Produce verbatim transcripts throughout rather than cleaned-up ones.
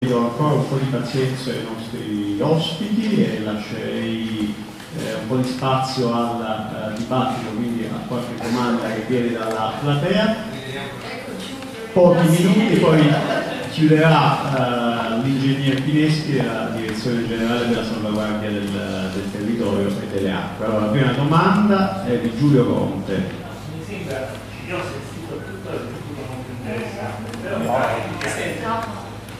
Do ancora un po' di pazienza ai nostri ospiti e lascerei eh, un po' di spazio al uh, dibattito, quindi a qualche domanda che viene dalla platea. Pochi minuti, poi chiuderà uh, l'ingegner Pineschi della Direzione Generale della Salvaguardia del, del Territorio e delle Acque. Allora, la prima domanda è di Giulio Conte. Mi sembra, io ho sentito tutto e tutto molto interessante, però mi pare che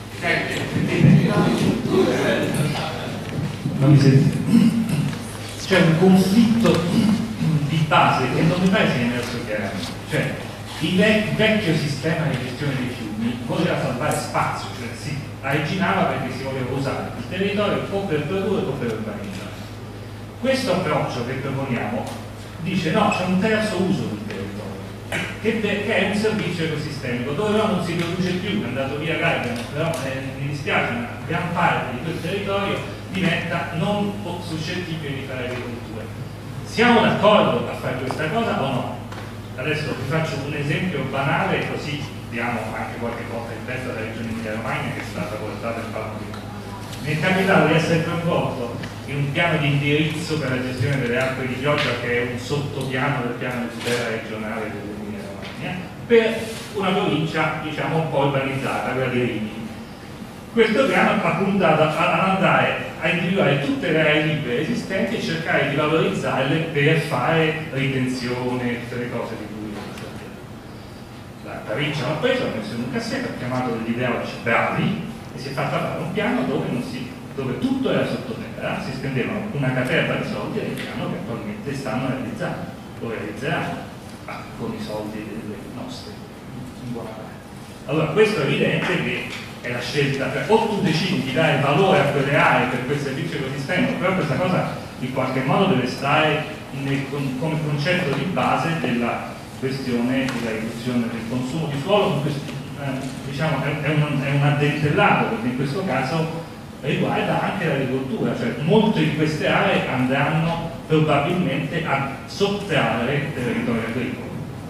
non mi sentite. C'è un conflitto di base che non mi pare sia emerso chiaramente. Cioè, il vec vecchio sistema di gestione dei fiumi voleva salvare spazio, cioè si originava perché si voleva usare il territorio o per produrre o per urbanizzare. Questo approccio che proponiamo dice no, c'è un terzo uso del territorio. Che, che è un servizio ecosistemico dove però non si produce più, è andato via Gaiden, però eh, mi dispiace, una gran parte di quel territorio diventa non suscettibile di fare agricoltura. Siamo d'accordo a fare questa cosa o no? Adesso vi faccio un esempio banale, così diamo anche qualche volta in testa alla regione Emilia-Romagna che è stata portata in palmo di mano. Mi è capitato di essere coinvolto in un piano di indirizzo per la gestione delle acque di pioggia che è un sottopiano del piano di tutela regionale dell'Emilia-Romagna per una provincia diciamo un po' urbanizzata, quella di Rimini. Questo piano ha puntato ad andare a individuare tutte le aree libere esistenti e cercare di valorizzarle per fare ritenzione, tutte le cose di cui la provincia l'ha preso, l'ha messo in un cassetto, ha chiamato degli ideologi bravi e si è fatta fare un piano dove, non si, dove tutto era sottoterra, si spendevano una caterva di soldi nel piano che attualmente stanno realizzando o realizzeranno ah, con i soldi delle nostre in buona parte. Allora questo è evidente che è la scelta, cioè, o tu decidi di dare valore a quelle aree per quel servizio ecosistemico, però questa cosa in qualche modo deve stare nel, come concetto di base della questione della riduzione del consumo di suolo. Diciamo, è, un, è un addentellato perché in questo caso riguarda anche l'agricoltura, cioè molte di queste aree andranno probabilmente a sottrarre territorio agricolo.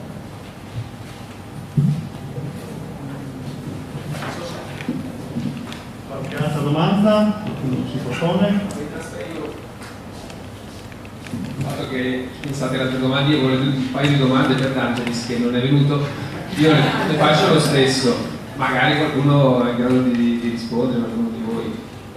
Qualche altra domanda? Qualcuno si propone? Fatto che pensate alle altre domande, io volevo un paio di domande per D'Angelis che non è venuto. Io ne faccio lo stesso, magari qualcuno è in grado di, di rispondere, qualcuno di voi.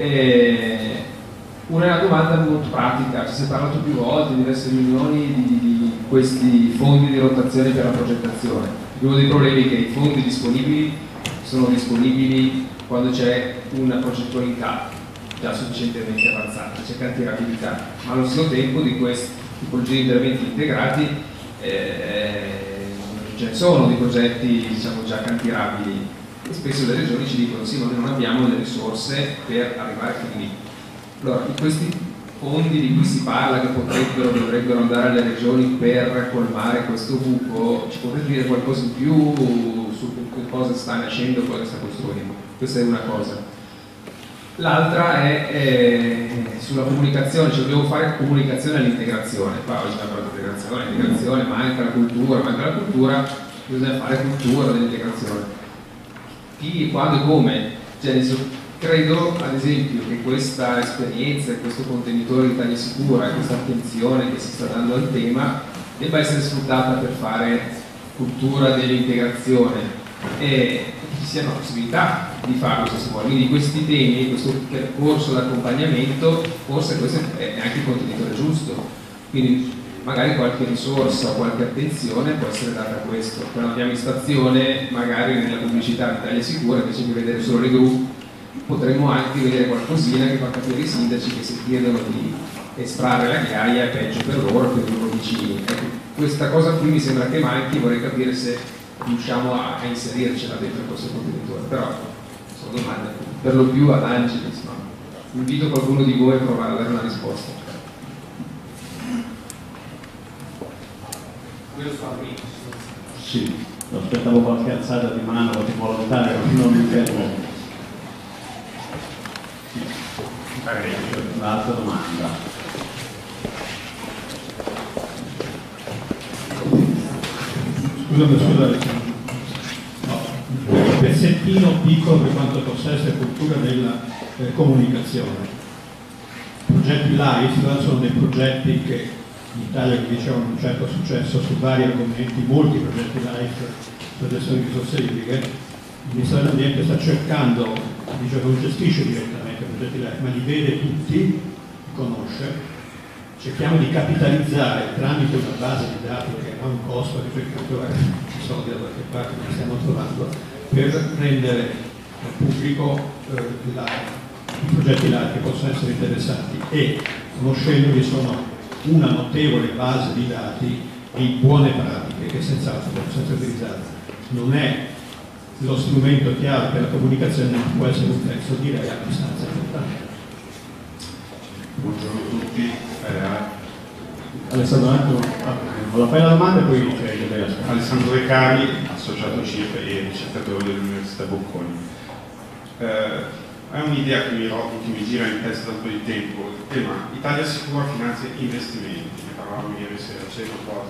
E una è una domanda molto pratica, ci si è parlato più volte in diverse riunioni di, di questi fondi di rotazione per la progettazione. Uno dei problemi è che i fondi disponibili sono disponibili quando c'è una progettualità già sufficientemente avanzata, c'è cantierabilità, ma allo stesso tempo di questi tipologie di interventi integrati eh, ce ne sono di progetti diciamo, già cantierabili e spesso le regioni ci dicono sì ma noi non abbiamo le risorse per arrivare fin lì. Allora in questi fondi di cui si parla che potrebbero dovrebbero andare alle regioni per colmare questo buco, ci potete dire qualcosa in più su che cosa sta nascendo, cosa sta costruendo? Questa è una cosa. L'altra è, è sulla comunicazione, cioè dobbiamo fare comunicazione all'integrazione. Qua oggi abbiamo parlato di integrazione, integrazione, manca la cultura, manca la cultura, bisogna fare cultura dell'integrazione. Chi, quando e come? Cioè, credo ad esempio che questa esperienza, questo contenitore di Italia Sicura, questa attenzione che si sta dando al tema debba essere sfruttata per fare cultura dell'integrazione e ci sia una possibilità di farlo se si vuole. Quindi questi temi, questo percorso d'accompagnamento, forse questo è anche il contenitore giusto, quindi magari qualche risorsa o qualche attenzione può essere data a questo. Quando andiamo in stazione, magari nella pubblicità di Italia Sicura, invece di vedere solo le gru, potremmo anche vedere qualcosina che fa capire i sindaci che se chiedono di estrarre la ghiaia è peggio per loro, per i loro vicini. Ecco, questa cosa qui mi sembra che manchi, vorrei capire se riusciamo a, a inserircela dentro questo contenitore, però sono domande per lo più ad Angelis, ma invito qualcuno di voi a provare a dare una risposta. Sì, aspettavo qualche alzata di mano, qualche volontario, non mi fermo. Un'altra domanda. Scusate, scusate. No, pezzettino piccolo per quanto possa essere cultura della eh, comunicazione. I progetti LIFE sono dei progetti che in Italia dicevano un certo successo su vari argomenti, molti progetti LIFE sulla gestione di risorse idriche. Il Ministero dell'Ambiente sta cercando, dice, non gestisce direttamente i progetti LIFE, ma li vede tutti, li conosce. Cerchiamo di capitalizzare tramite una base di dati che ha un costo, ricercato ci sono da qualche parte, che stiamo trovando, per rendere pubblico eh, la, i progetti LIFE che possono essere interessanti, e conoscendoli sono una notevole base di dati di buone pratiche che senz'altro possono essere utilizzate. Non è lo strumento chiave per la comunicazione, ma può essere un pezzo, direi, abbastanza importante. Buongiorno a tutti. Eh, Alessandro, la fai la domanda e poi c'è Alessandro De Cari, associato C I F e ricercatore dell'Università Bocconi. Eh, è un'idea che mi, che mi gira in testa da un po' di tempo, il tema Italia Sicura finanzia investimenti, ne parlavamo ieri sera, c'è un po'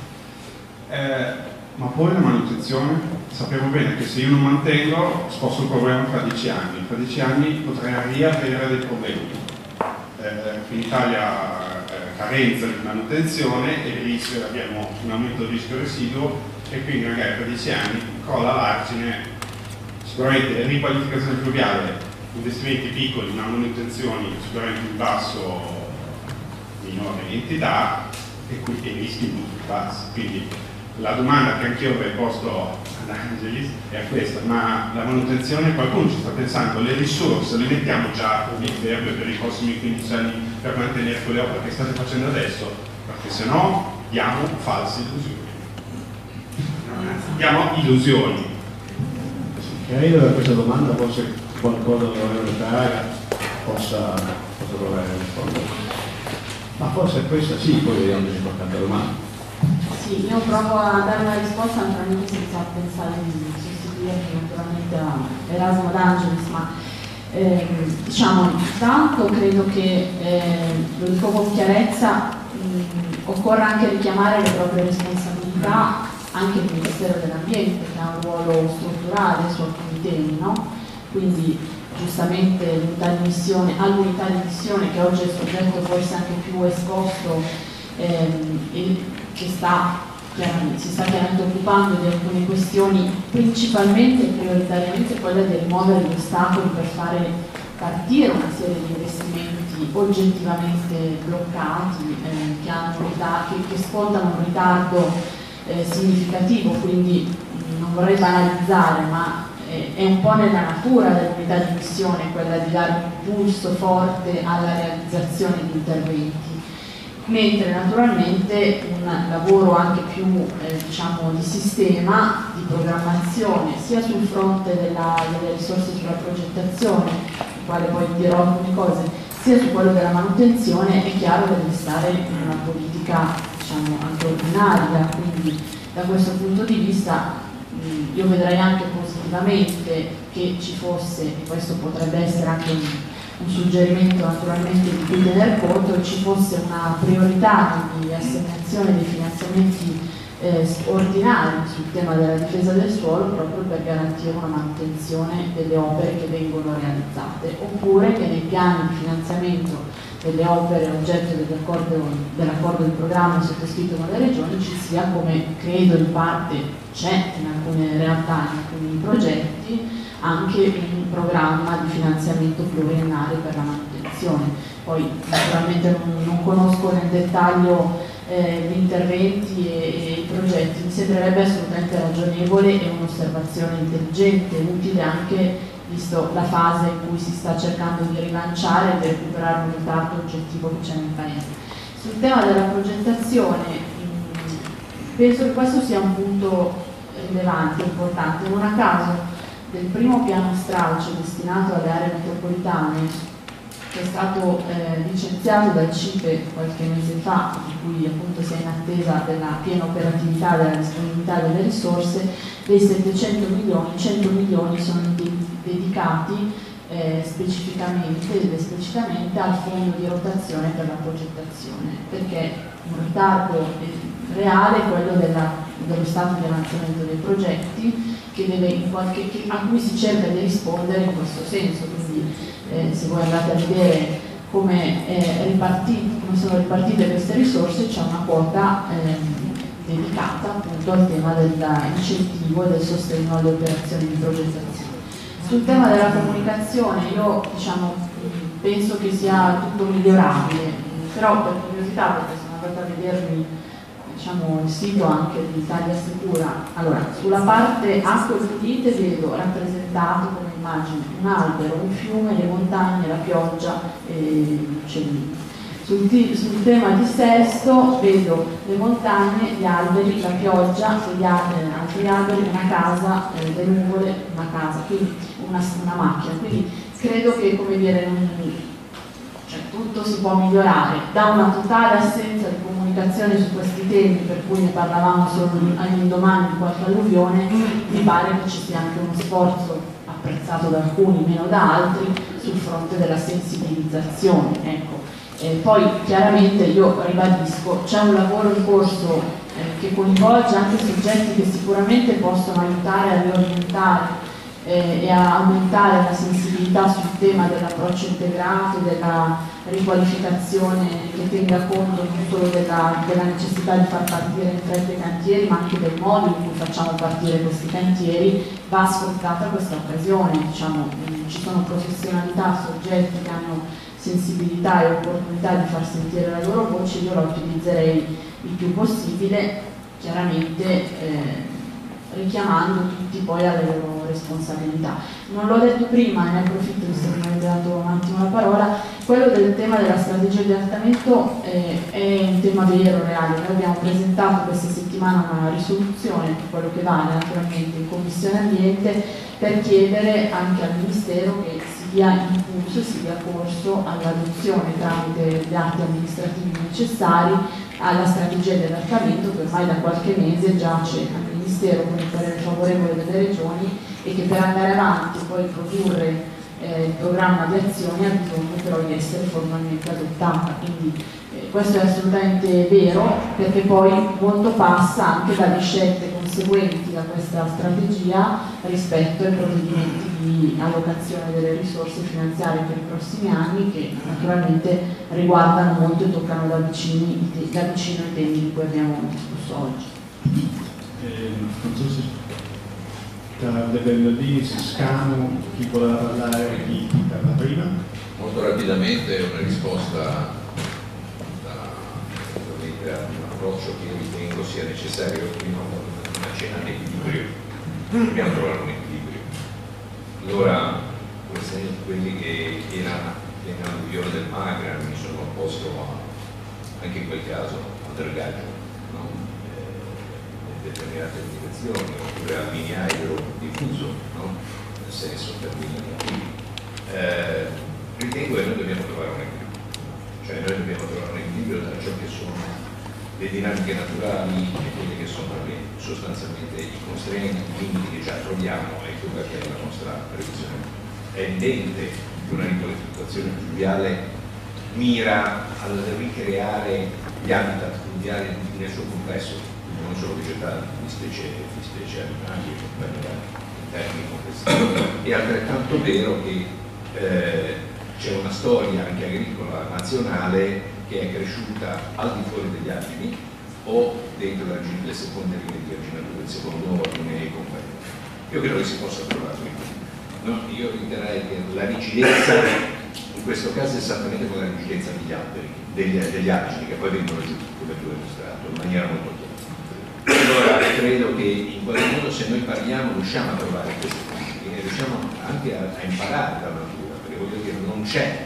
eh, ma poi la manutenzione, sappiamo bene che se io non mantengo sposto il problema fra dieci anni, fra dieci anni potrei riavere dei problemi. Eh, in Italia eh, carenza di manutenzione e rischio, abbiamo un aumento del rischio residuo e quindi magari per dieci anni crolla l'argine. Sicuramente riqualificazione fluviale, investimenti piccoli ma manutenzioni sicuramente in basso, minore entità e quindi rischi molto bassi. Quindi la domanda che anch'io avrei posto ad Angelis è questa: ma la manutenzione, qualcuno ci sta pensando, le risorse le mettiamo già in fermo per i prossimi quindici anni per mantenere quelle opere che state facendo adesso? Perché se no diamo false illusioni. No, anzi, diamo illusioni. Credo che questa domanda forse qualcosa dell'onorevole Fraga possa, possa provare a rispondere. Ma forse questa sì, poi vediamo se importante domanda. Sì, io provo a dare una risposta naturalmente senza pensare di sostituire naturalmente a Erasmo D'Angelis, ma eh, diciamo, intanto credo che, eh, lo dico con chiarezza, mh, occorra anche richiamare le proprie responsabilità anche il Ministero dell'Ambiente, che ha un ruolo strutturale su alcuni temi, no? Quindi giustamente l'unità di missione, all'unità di missione che oggi è il soggetto forse anche più esposto, ehm, e che sta, si sta chiaramente occupando di alcune questioni, principalmente e prioritariamente quella di rimuovere gli ostacoli per fare partire una serie di investimenti oggettivamente bloccati, eh, che, hanno ritardo, che, che scontano un ritardo eh, significativo. Quindi mh, non vorrei banalizzare, ma eh, è un po' nella natura dell'unità di missione quella di dare un impulso forte alla realizzazione di interventi, mentre naturalmente un lavoro anche più eh, diciamo di sistema, di programmazione, sia sul fronte della, delle risorse sulla progettazione, sul quale poi dirò alcune cose, sia su quello della manutenzione, è chiaro che deve stare in una politica, diciamo, anche ordinaria. Quindi da questo punto di vista mh, io vedrei anche positivamente che ci fosse, e questo potrebbe essere anche un un suggerimento naturalmente di cui tener conto, che ci fosse una priorità di assegnazione dei finanziamenti eh, ordinari sul tema della difesa del suolo, proprio per garantire una manutenzione delle opere che vengono realizzate, oppure che nei piani di finanziamento delle opere oggetto dell'accordo, dell'accordo di programma sottoscritto con le regioni ci sia, come credo in parte c'è in alcune realtà, in alcuni progetti, anche un programma di finanziamento pluriennale per la manutenzione. Poi naturalmente non, non conosco nel dettaglio eh, gli interventi e, e i progetti, mi sembrerebbe assolutamente ragionevole e un'osservazione intelligente, utile anche visto la fase in cui si sta cercando di rilanciare e di recuperare un ritardo oggettivo che c'è nel Paese. Sul tema della progettazione mh, penso che questo sia un punto rilevante, importante. Non a caso del primo piano stralcio destinato alle aree metropolitane, che è stato eh, licenziato dal C I P E qualche mese fa, di cui appunto si è in attesa della piena operatività, della disponibilità delle risorse, dei settecento milioni, cento milioni sono dedicati eh, specificamente ed esplicitamente al fondo di rotazione per la progettazione, perché un ritardo reale è quello della, dello stato di avanzamento dei progetti, che deve in qualche, che, a cui si cerca di rispondere in questo senso. Quindi eh, se voi andate a vedere come, eh, ripartite, come sono ripartite queste risorse, c'è una quota eh, dedicata appunto al tema dell'incentivo e del sostegno alle operazioni di progettazione. Sul tema della comunicazione io diciamo, penso che sia tutto migliorabile, però per curiosità, perché sono andata a vedermi diciamo, il sito anche di Italia Sicura, allora sulla parte acque pulite vedo rappresentato come immagine un albero, un fiume, le montagne, la pioggia e gli uccellini. Sul, sul tema di Sesto vedo le montagne, gli alberi, la pioggia, gli alberi, altri alberi, una casa, eh, le nuvole, una casa, quindi una, una macchina. Quindi credo che, come dire, non, cioè, tutto si può migliorare. Da una totale assenza di comunicazione su questi temi, per cui ne parlavamo solo all'indomani di qualche alluvione, mi pare che ci sia anche uno sforzo apprezzato da alcuni, meno da altri, sul fronte della sensibilizzazione. Ecco. Eh, poi chiaramente io ribadisco, c'è un lavoro in corso eh, che coinvolge anche soggetti che sicuramente possono aiutare a riorientare eh, e a aumentare la sensibilità sul tema dell'approccio integrato, della riqualificazione che tenga conto non solo della, della necessità di far partire in fretta i cantieri, ma anche del modo in cui facciamo partire questi cantieri. Va sfruttata questa occasione, diciamo, ci sono professionalità, soggetti che hanno sensibilità e opportunità di far sentire la loro voce, io la utilizzerei il più possibile, chiaramente eh, richiamando tutti poi alle loro responsabilità. Non l'ho detto prima, ne approfitto visto che mi avete dato un attimo la parola, quello del tema della strategia di adattamento eh, è un tema vero, reale. Noi abbiamo presentato questa settimana una risoluzione, quello che vale naturalmente in Commissione Ambiente, per chiedere anche al Ministero che si dia impulso e si dia corso all'adozione tramite gli atti amministrativi necessari alla strategia di adattamento che ormai da qualche mese giace al Ministero con il parere favorevole delle regioni e che per andare avanti e poi produrre eh, il programma di azione ha bisogno però di essere formalmente adottata. Quindi eh, questo è assolutamente vero, perché poi molto passa anche dalle scelte conseguenti da questa strategia rispetto ai provvedimenti di allocazione delle risorse finanziarie per i prossimi anni, che naturalmente riguardano molto e toccano da vicino, da vicino i temi di cui abbiamo discusso oggi. Eh, non so se tra De Bernardini, Siscano, chi voleva parlare, chi, chi parla prima? Molto rapidamente una risposta da, da un approccio che io ritengo sia necessario prima una cena di equilibrio. Dobbiamo trovare un equilibrio. Allora, quelli che erano all'alluvione del Magra mi sono opposto a, anche in quel caso al dragaggio, no? eh, in determinate direzioni, oppure al miniario diffuso, no? Nel senso per mini eh, ritengo che noi dobbiamo trovare un equilibrio, cioè noi dobbiamo trovare un equilibrio tra ciò che sono le dinamiche naturali e quelle che sono le, sostanzialmente i constraint, i limiti che già troviamo e quella che è la nostra previsione. È evidente che una riqualificazione fluviale mira a ricreare gli habitat fluviali nel suo complesso, non solo vegetali, di specie, di specie animali in termini complessivi. È altrettanto vero che eh, c'è una storia anche agricola nazionale che è cresciuta al di fuori degli argini o dentro le seconde linee di arginatura, il secondo ordine e compagnia. Io credo che si possa trovare un equilibrio. No, io riterrei che la rigidezza in questo caso è esattamente come la rigidezza degli alberi, degli, degli argini che poi vengono giù, come tu hai illustrato, in maniera molto chiara. Allora credo che in qualche modo se noi parliamo riusciamo a trovare questi punti e riusciamo anche a, a imparare dalla natura, perché voglio dire non c'è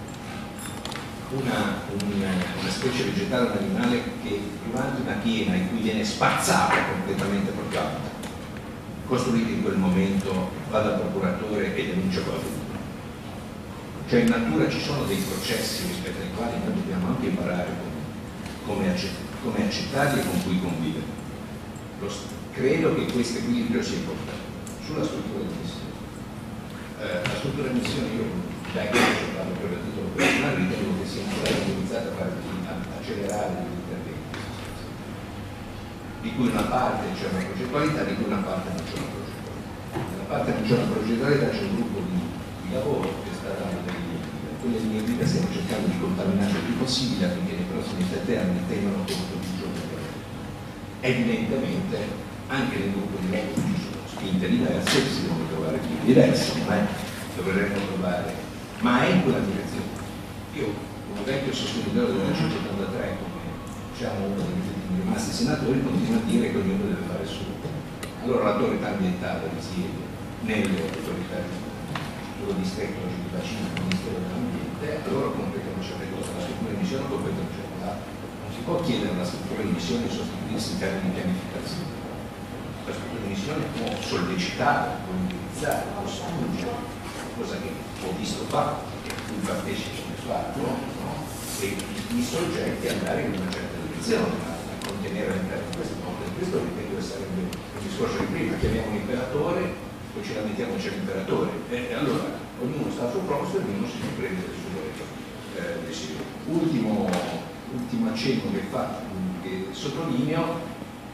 una, una, una specie vegetale, un animale che durante una piena in cui viene spazzata completamente proprio alta, costruito in quel momento, va dal procuratore e denuncia qualcuno. Cioè in natura ci sono dei processi rispetto ai quali noi dobbiamo anche imparare come, accett come accettarli e con cui convivere. Lo, credo che questo equilibrio sia importante. Sulla struttura di missione. Eh, la struttura di missione io da che ho parlato per il titolo personale ritengo che sia ancora utilizzata per accelerare gli interventi, di cui una parte c'è una progettualità, di cui una parte non c'è una progettualità. Nella parte non c'è una progettualità, c'è un gruppo di, di lavoro che sta dando degli, quelle linee guida, stiamo cercando di contaminare il più possibile affinché nei prossimi sette anni tengano conto di giorni. Evidentemente anche nel gruppo di lavoro ci sono spinte diverse, si devono trovare più diverse, ma dovremmo trovare, ma è in quella direzione. Io, come vecchio sostenitore del centottantatre, come diciamo uno degli rimasti senatori, continuo a dire che ognuno deve fare il suo. Allora l'autorità ambientale risiede nelle autorità sullo distretto di bacino del Ministero dell'Ambiente, allora competono certe cose, la struttura di missione competono certe altre. Non si può chiedere alla struttura di missione di sostituirsi in termini di pianificazione. La struttura di missione può sollecitare, può utilizzare, può spingere, cosa che ho visto fatto, che fu partecipe nel fatto, no? E i soggetti andare in una certa direzione, ma a contenere all'interno di questo, no? Per questo ritengo che sarebbe il discorso di prima, chiamiamo un imperatore, poi ce la mettiamo c'è l'imperatore, e allora ognuno sta al suo posto e ognuno si riprende le sue eh, decisioni. Ultimo, ultimo accenno che fa, che sottolineo,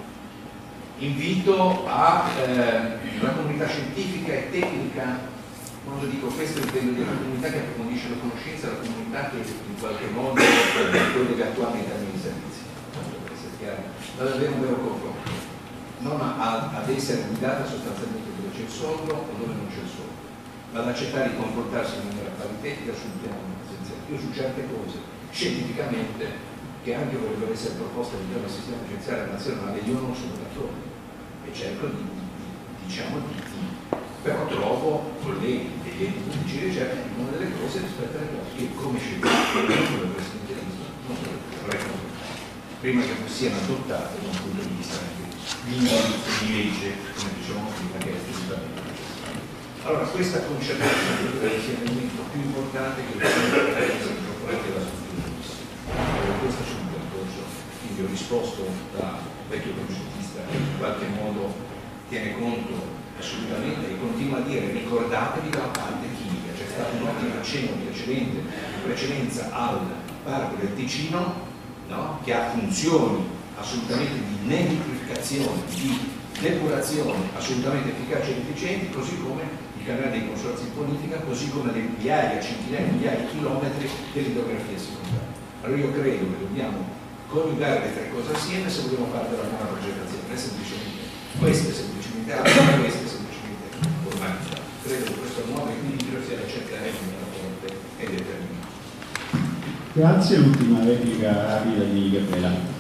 invito a eh, la comunità scientifica e tecnica. Quando dico questo intendo dire la comunità che approfondisce la conoscenza, la comunità che in qualche modo quello che attualmente in termini di servizi, per essere chiaro, ma davvero un vero confronto, non a, ad essere guidata sostanzialmente dove c'è il soldo o dove non c'è il soldo, ma ad accettare di confrontarsi in maniera paritetica sul piano essenziale. Io su certe cose, scientificamente, che anche vorrebbero essere proposte all'interno del sistema giudiziario nazionale, io non sono d'accordo e cerco di, diciamo, di però trovo colleghi degli enti pubblici di ricerca che dicono delle cose rispetto alle cose che come scienziati non come presidente non dovrebbero prima che siano adottate da un punto di vista di indirizzo di legge, come dicevamo prima, che è assolutamente necessario. Allora questa concertazione credo che sia l'elemento più importante che deve essere incorporato alla struttura di missione. Questo è un percorso, quindi ho risposto da vecchio progettista che in qualche modo tiene conto assolutamente, e continua a dire ricordatevi della parte chimica, c'è stato un ottimo accenno precedente, in precedenza al parco del Ticino, no? Che ha funzioni assolutamente di nitrificazione, di depurazione assolutamente efficaci ed efficienti, così come il canale dei consorzi in bonifica, così come le migliaia, centinaia, migliaia di chilometri dell'idrografia secondaria. Allora io credo che dobbiamo coniugare le tre cose assieme se vogliamo fare della buona progettazione, non è semplicemente questo, è semplicemente altro, questo è semplicemente formalizzato. Credo che questo nuovo equilibrio sia da cercare in maniera forte e determinata. Grazie, l'ultima replica rapida di Gabriela.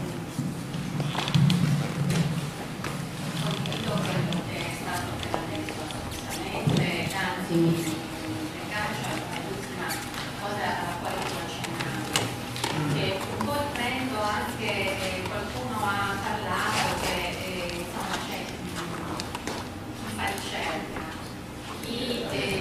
Mi ringrazio all'ultima cosa alla quale ho accennato, che un po' prendo anche eh, qualcuno ha parlato che eh, insomma c'è chi fa ricerca, chi eh...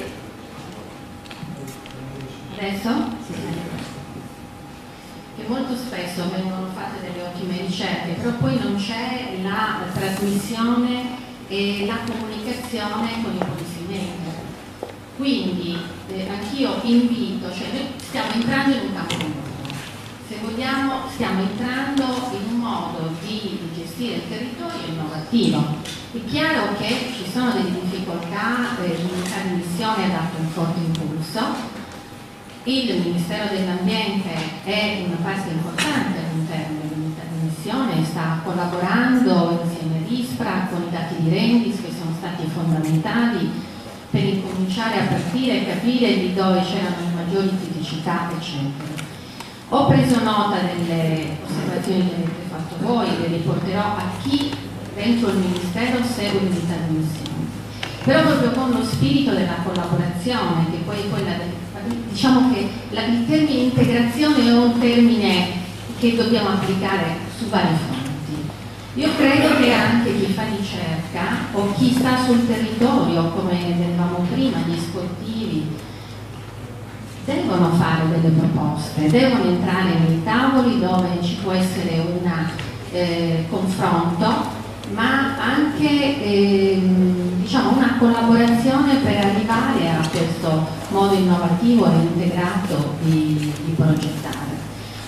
adesso si sente che molto spesso vengono fatte delle ottime ricerche, però poi non c'è la, la trasmissione e la comunicazione con i policymaker. Quindi eh, anch'io invito, cioè noi stiamo entrando in un campo nuovo, se vogliamo stiamo entrando in un modo di gestire il territorio innovativo. È chiaro che ci sono delle difficoltà, eh, l'unità di missione ha dato un forte impulso, il Ministero dell'Ambiente è una parte importante all'interno dell'unità di missione, sta collaborando insieme all'ISPRA con i dati di Rendis che sono stati fondamentali per incominciare a partire e capire di dove c'erano le maggiori criticità, eccetera. Ho preso nota delle osservazioni che avete fatto voi, le riporterò a chi dentro il Ministero segue l'unità di missione. Però proprio con lo spirito della collaborazione, che poi è quella del, diciamo che la, il termine integrazione è un termine che dobbiamo applicare su vari fronti. Io credo che anche chi fa ricerca o chi sta sul territorio, come vedevamo prima, gli sportivi, devono fare delle proposte, devono entrare nei tavoli dove ci può essere un eh, confronto, ma anche eh, diciamo una collaborazione per arrivare a questo modo innovativo e integrato di, di progettare.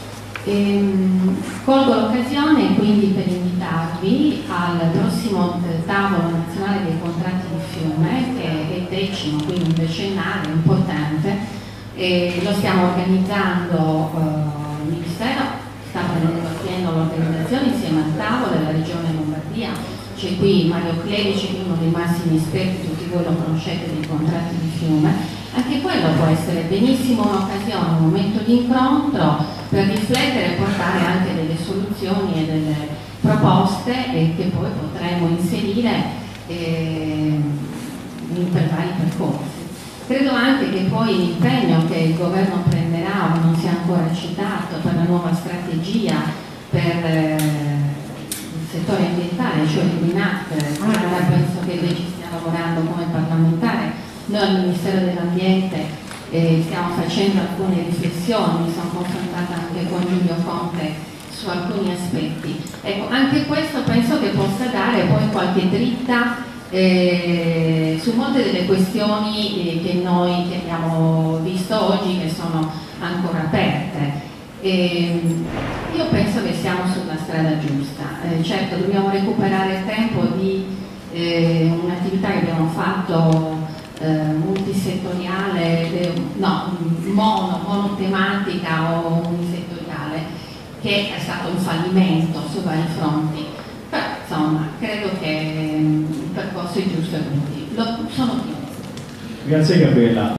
Ehm, colgo l'occasione quindi per invitarvi al prossimo eh, tavolo nazionale dei contratti di fiume, che è il decimo, quindi un decennale importante, e lo stiamo organizzando, eh, il Ministero sta prendendo pieno l'organizzazione insieme al tavolo della Regione Lombardia. C'è qui Mario Clerici, uno dei massimi esperti, tutti voi lo conoscete, dei contratti di fiume. Anche quello può essere benissimo un'occasione, un momento di incontro per riflettere e portare anche delle soluzioni e delle proposte e che poi potremo inserire eh, in per vari percorsi. Credo anche che poi l'impegno che il governo prenderà, non sia ancora citato, per la nuova strategia per eh, il settore ambientale, cioè il Green Act, penso che lei ci stia lavorando come parlamentare. Noi al Ministero dell'Ambiente eh, stiamo facendo alcune riflessioni, mi sono confrontata anche con Giulio Conte su alcuni aspetti. Ecco, anche questo penso che possa dare poi qualche dritta eh, su molte delle questioni eh, che noi che abbiamo visto oggi, che sono ancora aperte. E io penso che siamo sulla strada giusta. Eh, certo, dobbiamo recuperare tempo di eh, un'attività che abbiamo fatto Eh, multisettoriale, de, no, mono, monotematica o unisettoriale, che è stato un fallimento su vari fronti. Però insomma, credo che il percorso è giusto e quindi lo, sono ottimista. Grazie Gabriella.